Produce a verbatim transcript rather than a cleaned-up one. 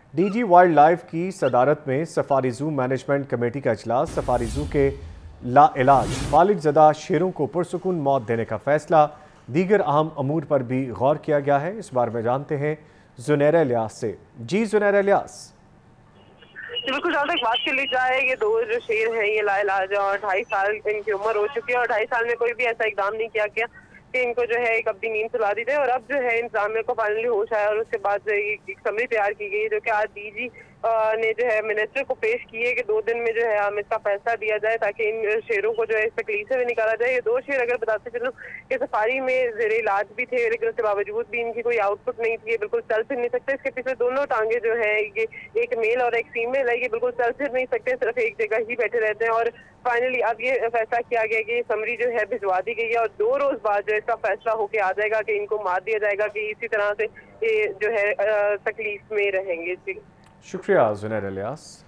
DG wild life की सदारत में सफारी जू मैनेजमेंट कमेटी का इजलास। सफारी जू के लाइलाज फालिज ज़दा शेरों को पुरसुकून मौत देने का फैसला। दीगर अहम अमूर पर भी गौर किया गया है। इस बारे में जानते हैं जुनैरा इलियास से। जी जुनैरा इलियास। बिल्कुल, जहाँ तक बात कर ली जाए, ये दो जो शेर हैं ये लाइलाज और ढाई साल इनकी उम्र हो चुकी है और ढाई साल में कोई भी ऐसा इकदाम नहीं किया गया कि इनको जो है एक अपनी नींद सुला दी जाए। और अब जो है इंतजामिया को फाइनली होश आया और उसके बाद जो है एक समरी तैयार की गई जो कि आज डीजी ने जो है मिनिस्टर को पेश की है कि दो दिन में जो है हम इसका फैसला दिया जाए ताकि इन शेरों को जो है इस तकलीफ से भी निकाला जाए। ये दो शेर अगर बताते चलूँ कि सफारी में जेर इलाज भी थे, लेकिन उसके बावजूद भी इनकी कोई आउटपुट नहीं थी, बिल्कुल चल फिर नहीं सकते। इसके पीछे दोनों टांगे जो है ये एक मेल और एक फीमेल है, ये बिल्कुल चल फिर नहीं सकते, सिर्फ एक जगह ही बैठे रहते हैं। और फाइनली अब ये फैसला किया गया कि समरी जो है भिजवा दी गई है और दो रोज बाद जो इसका फैसला होके आ जाएगा कि इनको मार दिया जाएगा कि इसी तरह से ये जो है तकलीफ में रहेंगे। जी शुक्रिया जुनैरा इलियास।